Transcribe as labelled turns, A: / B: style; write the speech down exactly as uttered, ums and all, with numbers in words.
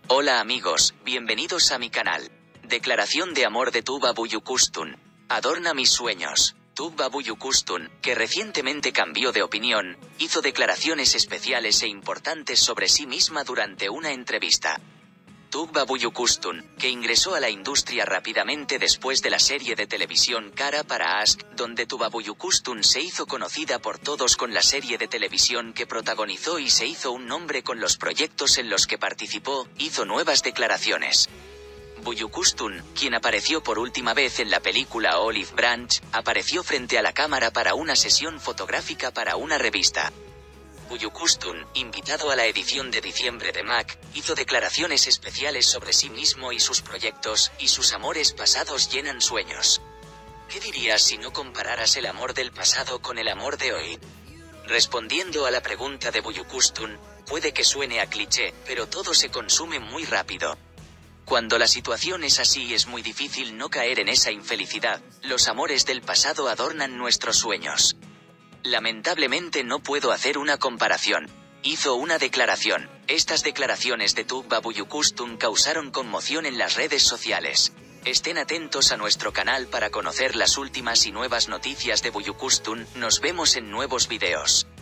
A: Hola amigos, bienvenidos a mi canal. Declaración de amor de Tuba Büyüküstün. Adorna mis sueños. Tuba Büyüküstün, que recientemente cambió de opinión, hizo declaraciones especiales e importantes sobre sí misma durante una entrevista. Tuba Büyüküstün, que ingresó a la industria rápidamente después de la serie de televisión Kara para Aşk, donde Tuba Büyüküstün se hizo conocida por todos con la serie de televisión que protagonizó y se hizo un nombre con los proyectos en los que participó, hizo nuevas declaraciones. Büyüküstün, quien apareció por última vez en la película Olive Branch, apareció frente a la cámara para una sesión fotográfica para una revista. Büyüküstün, invitado a la edición de diciembre de M A C, hizo declaraciones especiales sobre sí mismo y sus proyectos, y sus amores pasados llenan sueños. ¿Qué dirías si no compararas el amor del pasado con el amor de hoy? Respondiendo a la pregunta de Büyüküstün, puede que suene a cliché, pero todo se consume muy rápido. Cuando la situación es así es muy difícil no caer en esa infelicidad. Los amores del pasado adornan nuestros sueños. Lamentablemente no puedo hacer una comparación. Hizo una declaración. Estas declaraciones de Tuba Büyüküstün causaron conmoción en las redes sociales. Estén atentos a nuestro canal para conocer las últimas y nuevas noticias de Büyüküstün. Nos vemos en nuevos videos.